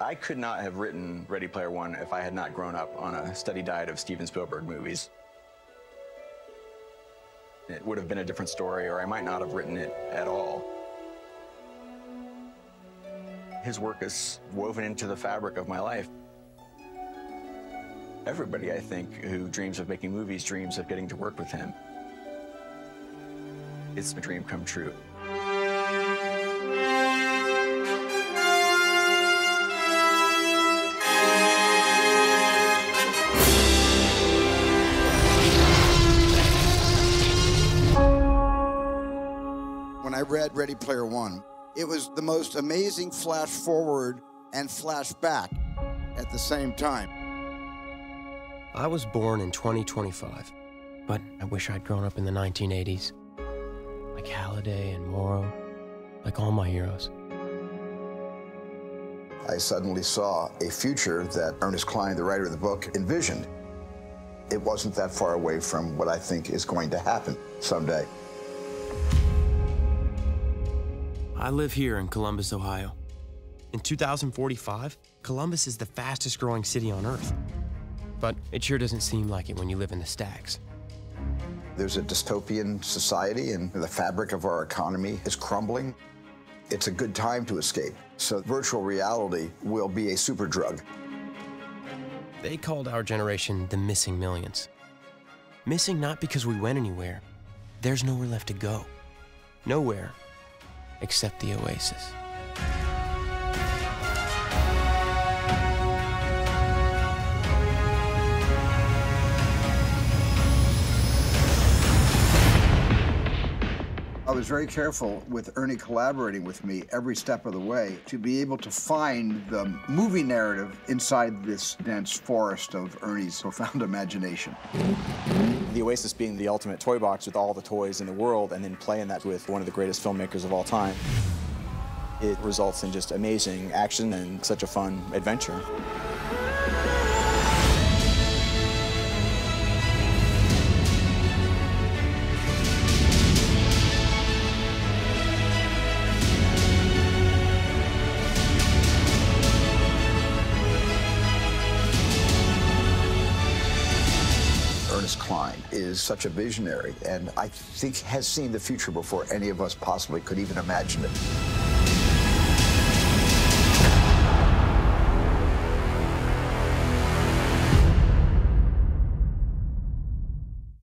I could not have written Ready Player One if I had not grown up on a steady diet of Steven Spielberg movies. It would have been a different story, or I might not have written it at all. His work is woven into the fabric of my life. Everybody, I think, who dreams of making movies dreams of getting to work with him. It's a dream come true. When I read Ready Player One, it was the most amazing flash forward and flash back at the same time. I was born in 2025, but I wish I'd grown up in the 1980s. Like Halliday and Morrow, like all my heroes. I suddenly saw a future that Ernest Cline, the writer of the book, envisioned. It wasn't that far away from what I think is going to happen someday. I live here in Columbus, Ohio. In 2045, Columbus is the fastest growing city on Earth. But it sure doesn't seem like it when you live in the stacks. There's a dystopian society, and the fabric of our economy is crumbling. It's a good time to escape. So virtual reality will be a super drug. They called our generation the missing millions. Missing not because we went anywhere. There's nowhere left to go. Nowhere except the Oasis. I was very careful with Ernie collaborating with me every step of the way to be able to find the movie narrative inside this dense forest of Ernie's profound imagination. The Oasis being the ultimate toy box with all the toys in the world, and then playing that with one of the greatest filmmakers of all time, it results in just amazing action and such a fun adventure. Ernest Cline is such a visionary, and I think has seen the future before any of us possibly could even imagine it.